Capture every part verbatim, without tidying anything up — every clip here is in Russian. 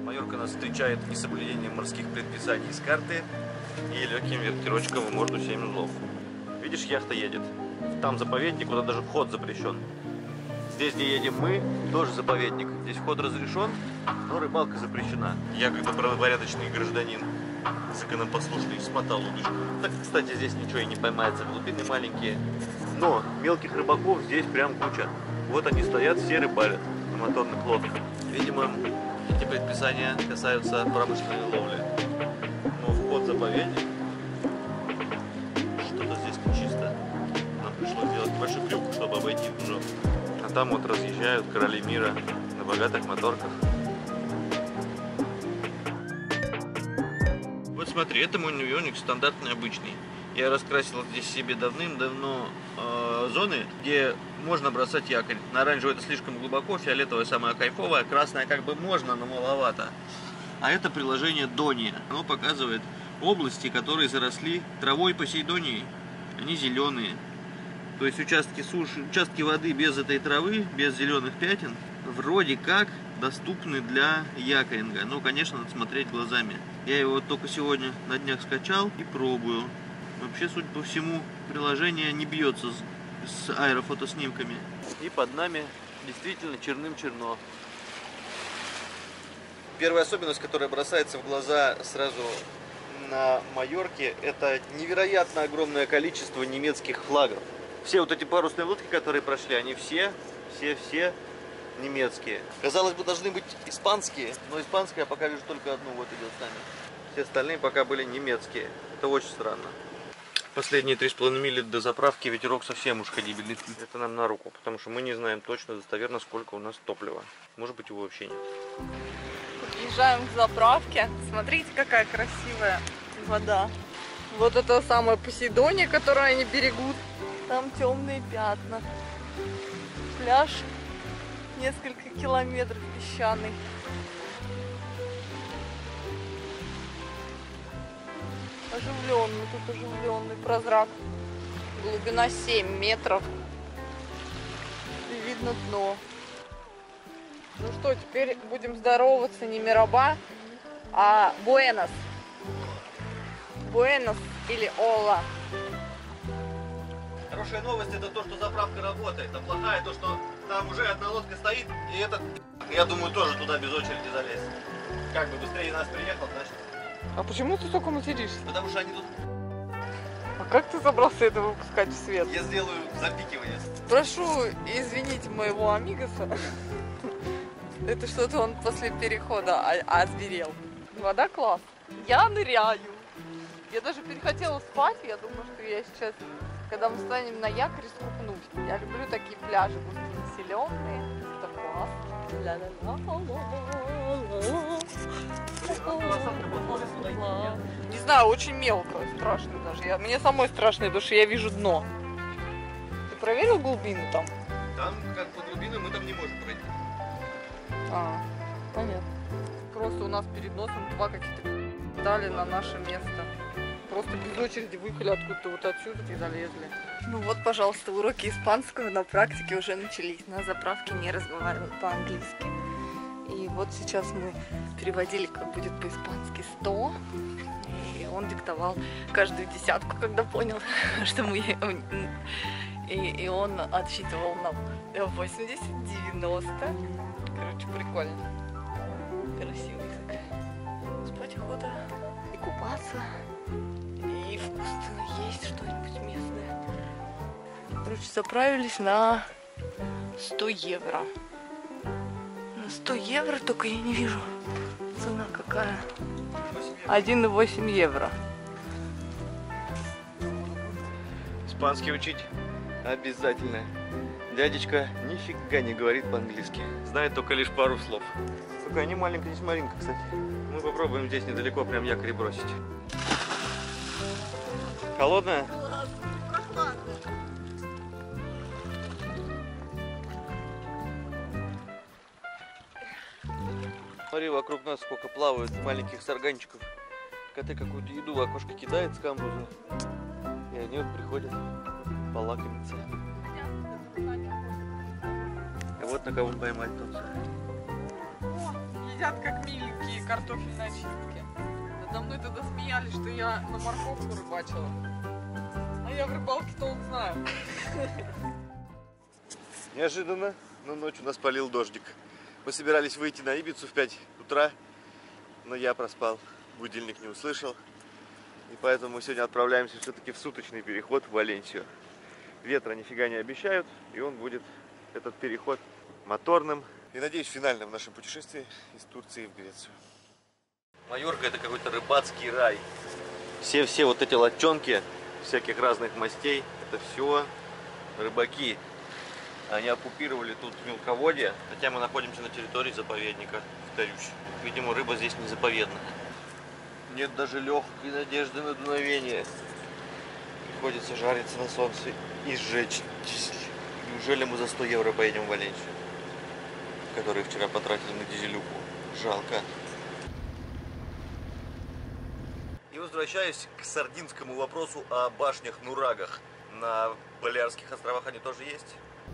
Майорка нас встречает несоблюдением морских предписаний с карты и легким вертирочком в морду семь узлов. Видишь, яхта едет. Там заповедник, куда даже вход запрещен. Здесь, где едем мы, тоже заповедник. Здесь вход разрешен, но рыбалка запрещена. Я, как добропорядочный гражданин, законопослушный, смотал удочку. Так, кстати, здесь ничего и не поймается, глубины маленькие. Но мелких рыбаков здесь прям куча. Вот они стоят, все рыбалят на моторных лодках. Видимо, эти предписания касаются промышленной ловли. Но вход в заповедник, что-то здесь нечисто. Нам пришлось делать большой крюк, чтобы обойти кружок. А там вот разъезжают короли мира на богатых моторках. Вот смотри, это мой Ньюоник стандартный, обычный. Я раскрасил здесь себе давным-давно э, зоны, где можно бросать якорь. На оранжевый это слишком глубоко, фиолетовая самая кайфовая, красная как бы можно, но маловато. А это приложение Дония. Оно показывает области, которые заросли травой посейдонией. Они зеленые. То есть участки суши, участки воды без этой травы, без зеленых пятен, вроде как доступны для якоринга. Но, конечно, надо смотреть глазами. Я его только сегодня на днях скачал и пробую. Вообще, судя по всему, приложение не бьется с, с аэрофотоснимками. И под нами действительно черным-черно. Первая особенность, которая бросается в глаза сразу на Майорке, это невероятно огромное количество немецких флагов. Все вот эти парусные лодки, которые прошли, они все, все, все немецкие. Казалось бы, должны быть испанские, но испанская я пока вижу только одну, вот идет с нами. Все остальные пока были немецкие. Это очень странно. Последние три с половиной мили до заправки ветерок совсем уж ходибельный. Это нам на руку, потому что мы не знаем точно достоверно, сколько у нас топлива. Может быть, его вообще нет. Подъезжаем к заправке. Смотрите, какая красивая вода. Вот это самое Посейдония, которое они берегут. Там темные пятна. Пляж несколько километров песчаный. Оживленный, тут оживленный прозрак. Глубина семь метров. И видно дно. Ну что, теперь будем здороваться не Мираба, а Буэнос. Буэнос или Ола. Хорошая новость это то, что заправка работает, а плохая то, что там уже одна лодка стоит, и этот, я думаю, тоже туда без очереди залезет. Как бы быстрее нас приехал, значит. А почему ты только материшься? Потому что они тут... А как ты собрался это выпускать в свет? Я сделаю запикивание. Прошу извинить моего амигоса. Это что-то он после перехода озверел. Вода класс. Я ныряю. Я даже перехотела спать. Я думаю, что я сейчас, когда мы станем на якоре, скупнусь. Я люблю такие пляжи густонаселенные. Это класс. Не знаю, очень мелко, страшно даже. Я, мне самой страшно, потому что я вижу дно. Ты проверил глубину там? Там, как по глубину, мы там не можем пройти. А, понятно. Просто у нас перед носом два каких-то дали на наше место. Просто без очереди выехали откуда-то вот отсюда и залезли. Ну вот, пожалуйста, уроки испанского на практике уже начались. На заправке не разговаривают по-английски. И вот сейчас мы переводили, как будет по-испански, сто. И он диктовал каждую десятку, когда понял, что мы... И, и он отсчитывал нам восемьдесят, девяносто. Короче, прикольно. Красивый язык. Спать охота. И купаться. И вкусно есть что-нибудь местное. Короче, заправились на сто евро. На сто евро, только я не вижу цена какая. один и восемь евро. Испанский учить обязательно. Дядечка нифига не говорит по-английски. Знает только лишь пару слов. Какая не маленькая, здесь маленькая, кстати. Мы попробуем здесь недалеко прям якорь бросить. Холодная? Смотри, вокруг нас сколько плавают маленьких сарганчиков. Коты какую-то еду в окошко кидает с камбуза. И они вот приходят полакомиться. А вот на кого поймать тут. едят как миленькие картофельные очистки. Надо мной тогда смеялись, что я на морковку рыбачила. А я в рыбалке-то он знаю. Неожиданно, но ночью нас полил дождик. Мы собирались выйти на Ибицу в пять утра, но я проспал, будильник не услышал. И поэтому мы сегодня отправляемся все-таки в суточный переход в Валенсию. Ветра нифига не обещают, и он будет, этот переход, моторным. И, надеюсь, финальным в нашем путешествии из Турции в Грецию. Майорка — это какой-то рыбацкий рай. Все-все вот эти лодчонки всяких разных мастей, это все рыбаки. Они оккупировали тут мелководье, хотя мы находимся на территории заповедника, повторюсь. Видимо, рыба здесь не заповедная. Нет даже легкой надежды на дуновение. Приходится жариться на солнце и сжечь. Неужели мы за сто евро поедем в Валенсию, которые вчера потратили на дизелюку? Жалко. И возвращаюсь к сардинскому вопросу о башнях-нурагах. На Балиарских островах они тоже есть?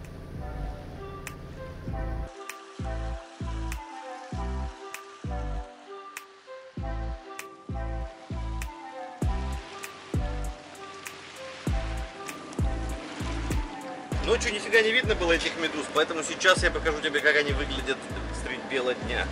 Ночью нифига не видно было этих медуз, поэтому сейчас я покажу тебе, как они выглядят средь бела дня.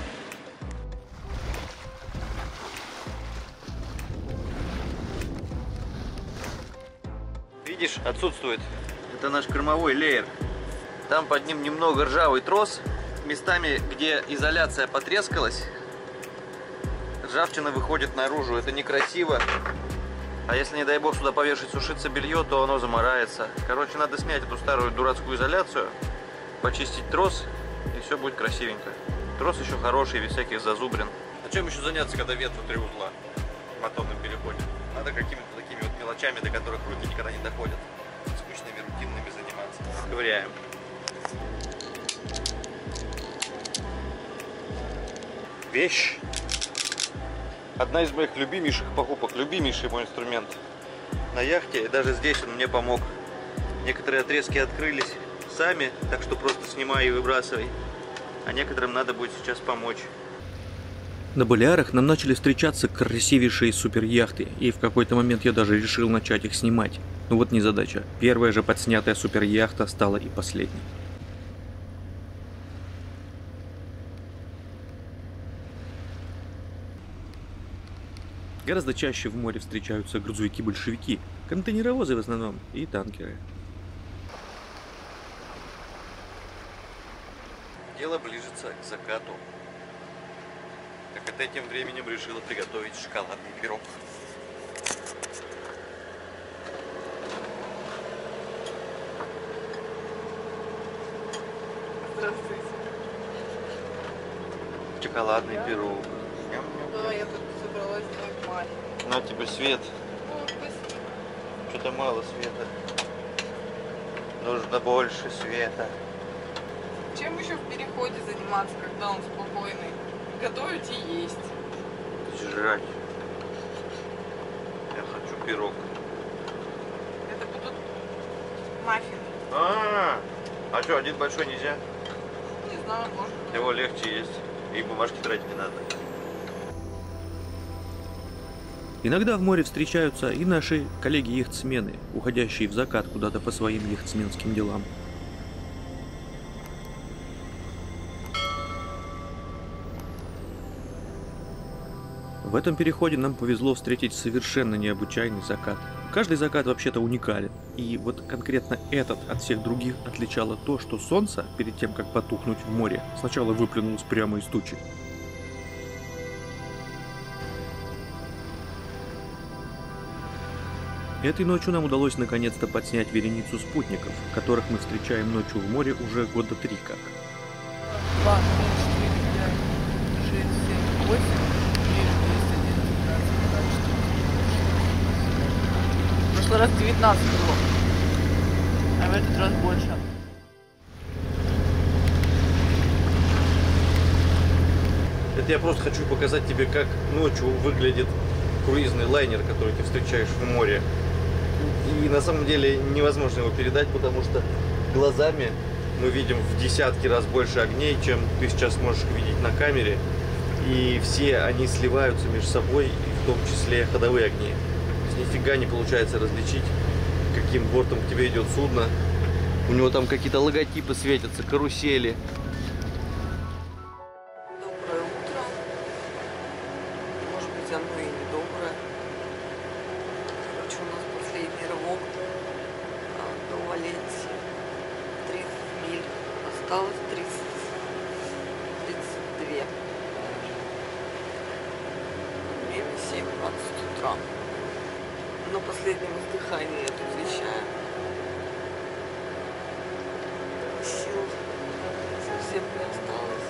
Видишь, отсутствует. Это наш кормовой леер. Там под ним немного ржавый трос. Местами, где изоляция потрескалась, ржавчина выходит наружу. Это некрасиво. А если, не дай бог, сюда повешать сушиться белье, то оно замарается. Короче, надо снять эту старую дурацкую изоляцию, почистить трос, и все будет красивенько. Трос еще хороший, без всяких зазубрин. А чем еще заняться, когда ветру три узла в моторном переходе? Надо какими-то такими вот мелочами, до которых руки никогда не доходят. Скучными, рутинными заниматься. Ковыряем. Вещь. Одна из моих любимейших покупок, любимейший мой инструмент на яхте, и даже здесь он мне помог. Некоторые отрезки открылись сами, так что просто снимай и выбрасывай, а некоторым надо будет сейчас помочь. На Балиарах нам начали встречаться красивейшие суперяхты, и в какой-то момент я даже решил начать их снимать. Но вот незадача. Первая же подснятая суперяхта стала и последней. Гораздо чаще в море встречаются грузовики-большевики, контейнеровозы в основном и танкеры. Дело ближется к закату. Как это тем временем решила приготовить шоколадный пирог. Здравствуйте. Шоколадный пирог. Да, я тут собралась делать маффин. На тебе свет. О, спасибо. Что-то мало света. Нужно больше света. Чем еще в переходе заниматься, когда он спокойный? Готовить и есть. Жрать. Я хочу пирог. Это будут маффины. А, -а, -а. а что, один большой нельзя? Не знаю, может. Его легче есть. И бумажки тратить не надо. Иногда в море встречаются и наши коллеги-яхтсмены, уходящие в закат куда-то по своим яхтсменским делам. В этом переходе нам повезло встретить совершенно необычайный закат. Каждый закат вообще-то уникален, и вот конкретно этот от всех других отличало то, что солнце, перед тем как потухнуть в море, сначала выплюнулось прямо из тучи. Этой ночью нам удалось наконец-то подснять вереницу спутников, которых мы встречаем ночью в море уже года три как. два, три, четыре, пять, шесть, семь, восемь, девять, десять, одиннадцать, двенадцать, тринадцать, четырнадцать. В прошлый раз девятнадцать было, а в этот раз больше. Это я просто хочу показать тебе, как ночью выглядит круизный лайнер, который ты встречаешь в море. И на самом деле невозможно его передать, потому что глазами мы видим в десятки раз больше огней, чем ты сейчас можешь видеть на камере. И все они сливаются между собой, и в том числе ходовые огни. То есть нифига не получается различить, каким бортом к тебе идет судно. У него там какие-то логотипы светятся, карусели. Доброе утро. Может быть, оно и не доброе. Короче, у нас последний рывок а, до Валенсии. тридцать миль. Осталось тридцать, тридцать два. Время семь двадцать утра. На последнем издыхании я тут вещаю. Сил совсем не осталось.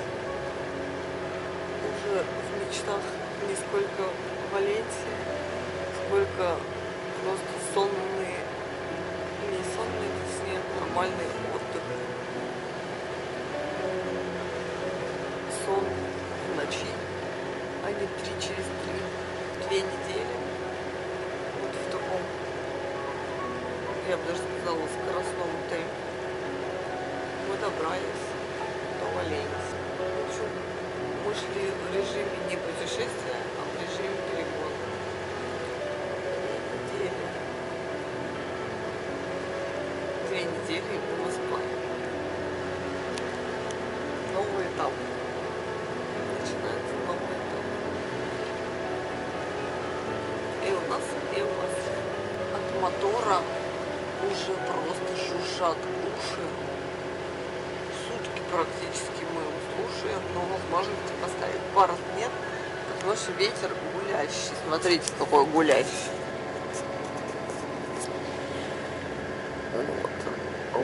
Уже в мечтах не сколько Валенсия, сколько просто сонные, не сонные, точнее, нормальный отдых. Сон в ночи, а не три через три, две недели. Вот в таком, я бы даже сказала, скоростном темпе. Мы добрались до Валенсии. В общем, мы шли в режиме не путешествия, а в режиме перегона. Две недели. Две недели и мы спали. Новый этап. Начинается новый этап. И у нас, и у вас от мотора уже просто шуршат уши. Практически мы слушаем, но возможности поставить парус нет, потому что ветер гулящий. Смотрите, какой гулящий. Вот. Оп.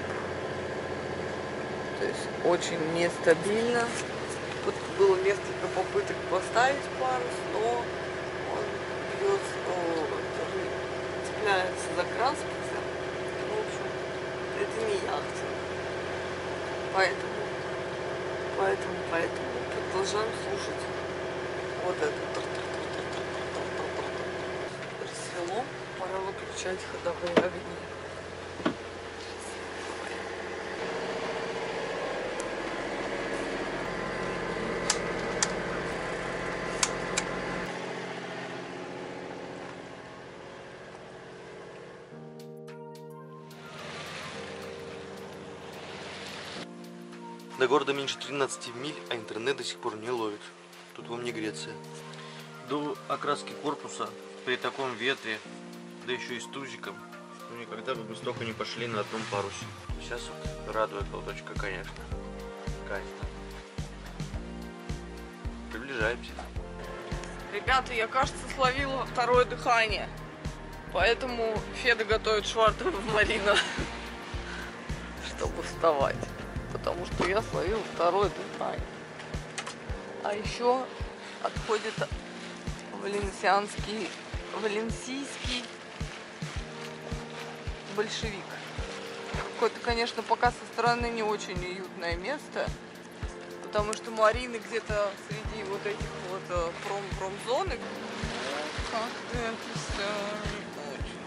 То есть очень нестабильно. Тут было несколько попыток поставить парус, но он бьет, цепляется за краспицы. В общем, это не яхта. Поэтому Поэтому, поэтому продолжаем слушать вот это. Рассвело, пора выключать ходовые огни. До города меньше тринадцати миль, а интернет до сих пор не ловит. Тут вам не Греция. До окраски корпуса при таком ветре, да еще и с тузиком, ну никогда бы мы столько не пошли на одном парусе. Сейчас вот радует лодочка, конечно. Конечно. Приближаемся. Ребята, я, кажется, словила второе дыхание. Поэтому Феда готовит швартовую в Марина, чтобы вставать. Потому что я словил второе дыхание. А еще отходит валенсианский, валенсийский большевик. Какое-то, конечно, пока со стороны не очень уютное место, потому что Марины где-то среди вот этих вот пром промзоны. Как-то это все не очень.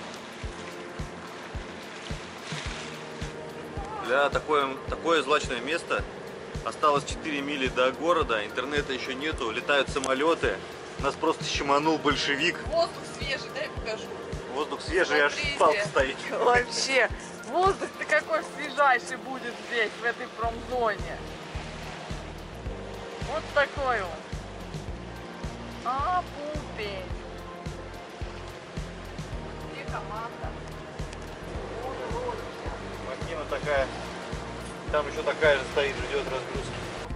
Бля, такое, такое злачное место. Осталось четыре мили до города, интернета еще нету, летают самолеты. Нас просто щеманул большевик. Воздух свежий, дай покажу. Воздух свежий, аж палка стоит. Вообще, воздух-то какой свежайший будет здесь, в этой промзоне. Вот такой вот. А, пупень. Где команда? Макина такая, там еще такая же стоит, ждет разгрузки.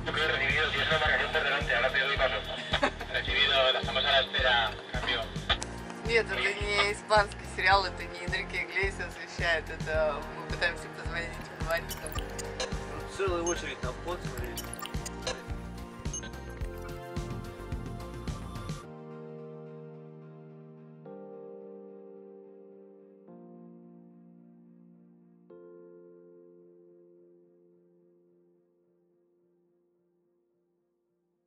Нет, это не испанский сериал, это не Энрике Иглесиас вещает, это мы пытаемся позвонить фаворитам. Целая очередь на вход, смотрите.